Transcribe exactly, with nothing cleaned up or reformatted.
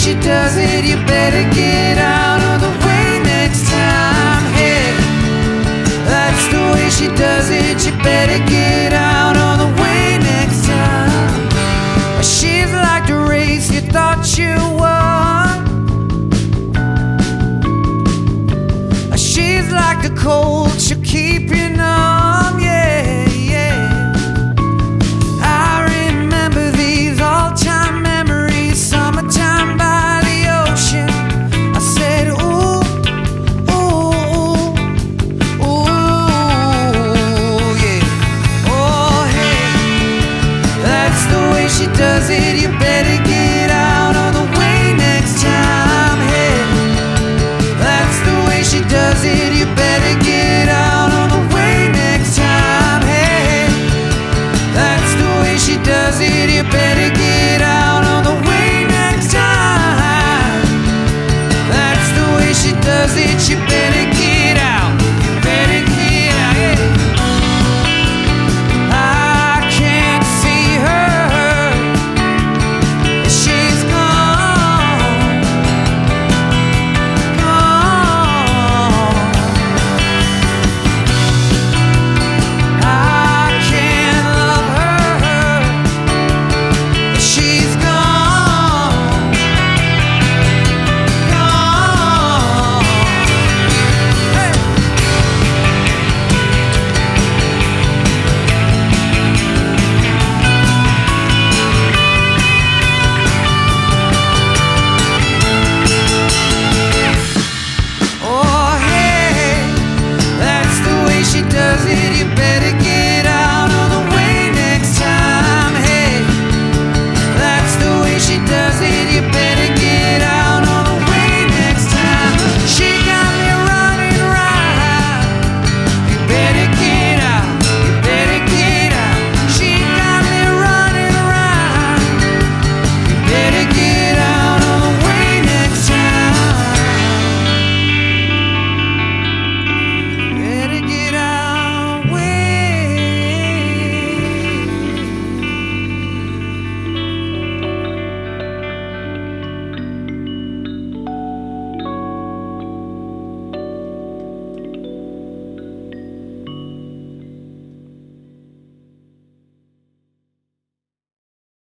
she does it, you better get out of the way next time. Hey, that's the way she does it, you better get out of the way next time. She's like the race you thought you won. She's like the cold, she'll keep you numb, yeah, yeah. I remember these all-time memories, summertime by the ocean. I said, ooh, ooh, ooh, yeah. Oh, hey, that's the way she does it, you bet.